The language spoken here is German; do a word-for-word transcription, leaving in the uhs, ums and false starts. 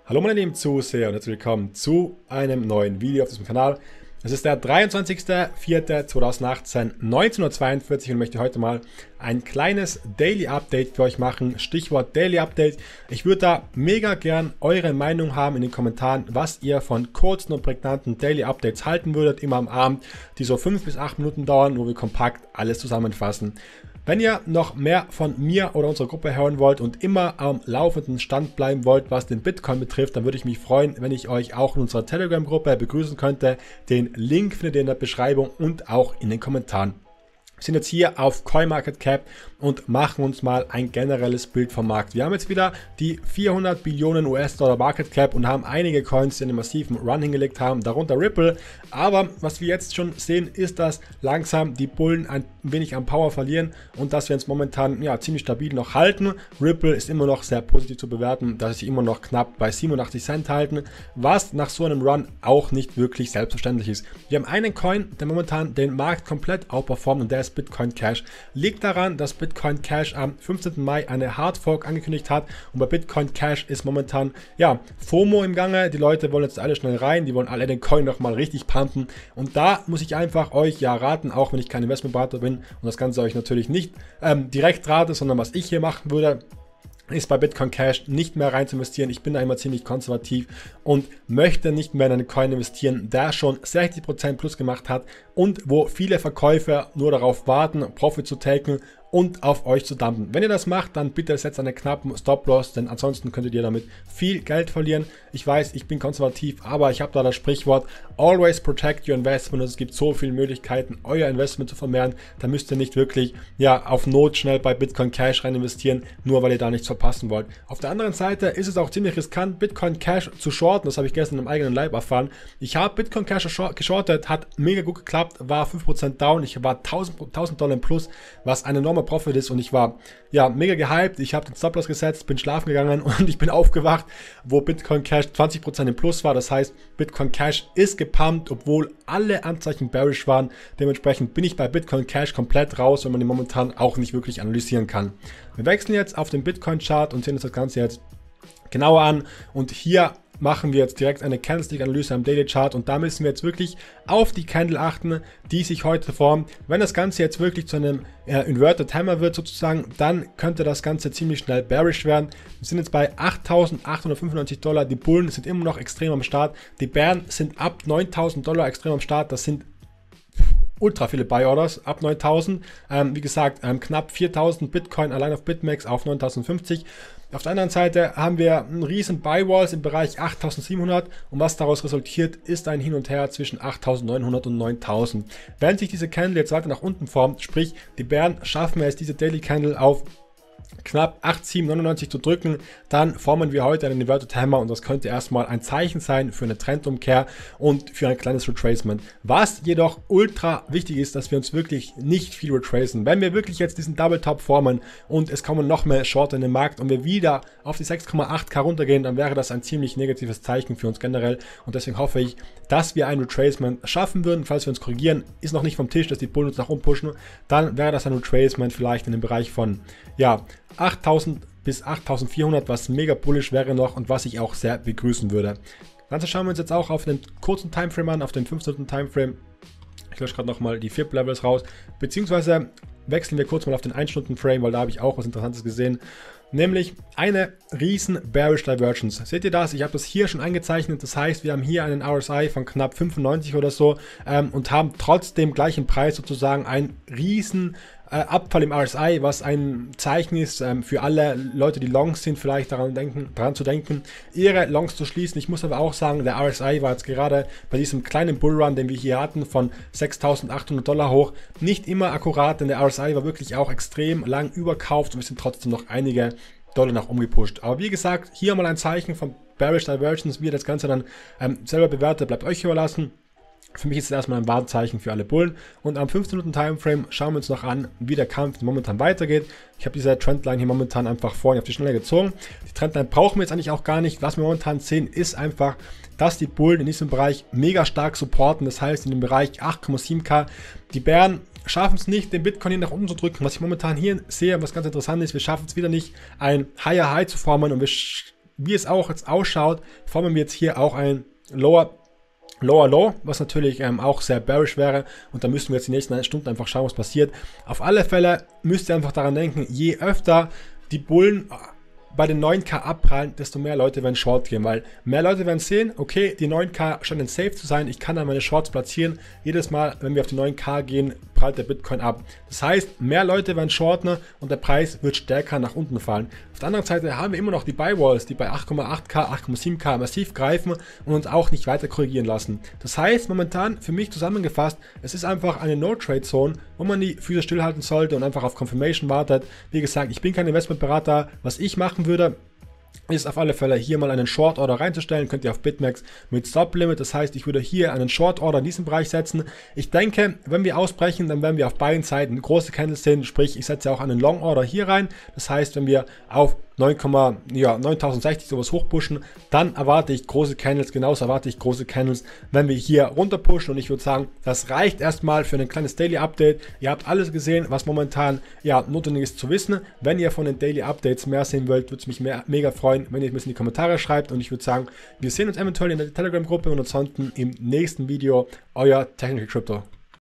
Hallo meine lieben Zuseher und herzlich willkommen zu einem neuen Video auf diesem Kanal. Es ist der dreiundzwanzigster vierter zweitausendachtzehn, neunzehn Uhr zweiundvierzig und möchte heute mal ein kleines Daily Update für euch machen. Stichwort Daily Update. Ich würde da mega gern eure Meinung haben in den Kommentaren, was ihr von kurzen und prägnanten Daily Updates halten würdet, immer am Abend, die so fünf bis acht Minuten dauern, wo wir kompakt alles zusammenfassen. Wenn ihr noch mehr von mir oder unserer Gruppe hören wollt und immer am laufenden Stand bleiben wollt, was den Bitcoin betrifft, dann würde ich mich freuen, wenn ich euch auch in unserer Telegram-Gruppe begrüßen könnte. Den Link findet ihr in der Beschreibung und auch in den Kommentaren. Wir sind jetzt hier auf CoinMarketCap und machen uns mal ein generelles Bild vom Markt. Wir haben jetzt wieder die vierhundert Billionen U S-Dollar Market Cap und haben einige Coins, die einen massiven Run hingelegt haben, darunter Ripple. Aber was wir jetzt schon sehen, ist, dass langsam die Bullen ein wenig an Power verlieren und dass wir uns momentan ja, ziemlich stabil noch halten. Ripple ist immer noch sehr positiv zu bewerten, dass sie sich immer noch knapp bei siebenundachtzig Cent halten, was nach so einem Run auch nicht wirklich selbstverständlich ist. Wir haben einen Coin, der momentan den Markt komplett outperformt und der ist Bitcoin Cash. Liegt daran, dass Bitcoin Cash am fünfzehnten Mai eine Hard Fork angekündigt hat und bei Bitcoin Cash ist momentan ja FOMO im Gange. Die Leute wollen jetzt alle schnell rein, die wollen alle den Coin nochmal richtig pumpen und da muss ich einfach euch ja raten, auch wenn ich kein Investmentberater bin und das Ganze euch natürlich nicht ähm, direkt rate, sondern was ich hier machen würde, ist bei Bitcoin Cash nicht mehr rein zu investieren. Ich bin da immer ziemlich konservativ und möchte nicht mehr in einen Coin investieren, der schon sechzig Prozent plus gemacht hat und wo viele Verkäufer nur darauf warten, Profit zu taken und auf euch zu dumpen. Wenn ihr das macht, dann bitte setzt einen knappen Stop-Loss, denn ansonsten könntet ihr damit viel Geld verlieren. Ich weiß, ich bin konservativ, aber ich habe da das Sprichwort Always protect your investment und es gibt so viele Möglichkeiten, euer Investment zu vermehren. Da müsst ihr nicht wirklich ja, auf Not schnell bei Bitcoin Cash rein investieren, nur weil ihr da nichts verpassen wollt. Auf der anderen Seite ist es auch ziemlich riskant, Bitcoin Cash zu shorten. Das habe ich gestern im eigenen Leib erfahren. Ich habe Bitcoin Cash geschortet, hat mega gut geklappt, war fünf Prozent down. Ich war tausend Dollar im Plus, was ein enormer Profit ist und ich war ja mega gehypt. Ich habe den Stop-Loss gesetzt, bin schlafen gegangen und ich bin aufgewacht, wo Bitcoin Cash zwanzig Prozent im Plus war. Das heißt, Bitcoin Cash ist gepumpt, obwohl alle Anzeichen bearish waren. Dementsprechend bin ich bei Bitcoin Cash komplett raus, wenn man den momentan auch nicht wirklich analysieren kann. Wir wechseln jetzt auf den Bitcoin-Chart und sehen uns das Ganze jetzt genauer an und hier machen wir jetzt direkt eine Candlestick-Analyse am Daily Chart und da müssen wir jetzt wirklich auf die Candle achten, die sich heute formt. Wenn das Ganze jetzt wirklich zu einem äh, Inverted Hammer wird sozusagen, dann könnte das Ganze ziemlich schnell bearish werden. Wir sind jetzt bei achttausendachthundertfünfundneunzig Dollar, die Bullen sind immer noch extrem am Start, die Bären sind ab neuntausend Dollar extrem am Start, das sind ultra viele Buy-Orders, ab neuntausend, ähm, wie gesagt, ähm, knapp viertausend Bitcoin allein auf BitMEX auf neuntausendfünfzig. Auf der anderen Seite haben wir einen riesen Buy-Walls im Bereich achttausendsiebenhundert und was daraus resultiert, ist ein Hin und Her zwischen achttausendneunhundert und neuntausend. Wenn sich diese Candle jetzt weiter nach unten formt, sprich die Bären schaffen es, diese Daily Candle auf knapp achttausendsiebhundertneunundneunzig zu drücken, dann formen wir heute einen Inverted Hammer und das könnte erstmal ein Zeichen sein für eine Trendumkehr und für ein kleines Retracement. Was jedoch ultra wichtig ist, dass wir uns wirklich nicht viel retracen. Wenn wir wirklich jetzt diesen Double Top formen und es kommen noch mehr Shorter in den Markt und wir wieder auf die sechs Komma acht K runtergehen, dann wäre das ein ziemlich negatives Zeichen für uns generell und deswegen hoffe ich, dass wir ein Retracement schaffen würden. Falls wir uns korrigieren, ist noch nicht vom Tisch, dass die Bullen uns nach oben pushen, dann wäre das ein Retracement vielleicht in dem Bereich von ja, achttausend bis achttausendvierhundert, was mega bullish wäre noch und was ich auch sehr begrüßen würde. Ganze schauen wir uns jetzt auch auf den kurzen Timeframe an, auf den fünf Minuten Timeframe. Ich lösche gerade nochmal die Fib Levels raus, beziehungsweise wechseln wir kurz mal auf den ein Stunden Frame, weil da habe ich auch was Interessantes gesehen. Nämlich eine riesen Bearish Divergence. Seht ihr das? Ich habe das hier schon eingezeichnet. Das heißt, wir haben hier einen R S I von knapp fünfundneunzig oder so ähm, und haben trotzdem gleichen Preis sozusagen einen riesen äh, Abfall im R S I, was ein Zeichen ist ähm, für alle Leute, die Longs sind, vielleicht daran, denken, daran zu denken, ihre Longs zu schließen. Ich muss aber auch sagen, der R S I war jetzt gerade bei diesem kleinen Bullrun, den wir hier hatten, von sechstausendachthundert Dollar hoch, nicht immer akkurat, denn der R S I war wirklich auch extrem lang überkauft und wir sind trotzdem noch einige Dollar nach oben gepusht. Aber wie gesagt, hier mal ein Zeichen von Bearish Divergence, wie ihr das Ganze dann ähm, selber bewertet, bleibt euch überlassen. Für mich ist es erstmal ein Warnzeichen für alle Bullen. Und am fünfzehn Minuten Timeframe schauen wir uns noch an, wie der Kampf momentan weitergeht. Ich habe diese Trendline hier momentan einfach vorhin auf die Schnelle gezogen. Die Trendline brauchen wir jetzt eigentlich auch gar nicht. Was wir momentan sehen, ist einfach, dass die Bullen in diesem Bereich mega stark supporten. Das heißt, in dem Bereich acht Komma sieben K. Die Bären schaffen es nicht, den Bitcoin hier nach unten zu drücken. Was ich momentan hier sehe, was ganz interessant ist, wir schaffen es wieder nicht, ein Higher High zu formen und wir wie es auch jetzt ausschaut, formen wir jetzt hier auch ein Lower Lower Low, was natürlich ähm, auch sehr bearish wäre, und da müssen wir jetzt die nächsten Stunden einfach schauen, was passiert. Auf alle Fälle müsst ihr einfach daran denken, je öfter die Bullen bei den neun K abprallen, desto mehr Leute werden Short gehen, weil mehr Leute werden sehen, okay, die neun K scheinen safe zu sein, ich kann da meine Shorts platzieren. Jedes Mal, wenn wir auf die neun K gehen, prallt der Bitcoin ab. Das heißt, mehr Leute werden shorten und der Preis wird stärker nach unten fallen. Auf der anderen Seite haben wir immer noch die Buy Walls, die bei acht Komma acht K, acht Komma sieben K massiv greifen und uns auch nicht weiter korrigieren lassen. Das heißt, momentan für mich zusammengefasst, es ist einfach eine No-Trade-Zone, wo man die Füße stillhalten sollte und einfach auf Confirmation wartet. Wie gesagt, ich bin kein Investmentberater. Was ich machen würde, ist auf alle Fälle hier mal einen Short Order reinzustellen, könnt ihr auf BitMEX mit Stop Limit, das heißt, ich würde hier einen Short Order in diesem Bereich setzen. Ich denke, wenn wir ausbrechen, dann werden wir auf beiden Seiten große Candles sehen, sprich, ich setze auch einen Long Order hier rein, das heißt, wenn wir auf neun, ja, neuntausendsechzig sowas hochpushen, dann erwarte ich große Candles, genauso erwarte ich große Candles, wenn wir hier runter pushen, und ich würde sagen, das reicht erstmal für ein kleines Daily Update. Ihr habt alles gesehen, was momentan ja notwendig ist zu wissen. Wenn ihr von den Daily Updates mehr sehen wollt, würde es mich mehr, mega freuen, wenn ihr es in die Kommentare schreibt, und ich würde sagen, wir sehen uns eventuell in der Telegram-Gruppe und ansonsten im nächsten Video. Euer Technical Crypto.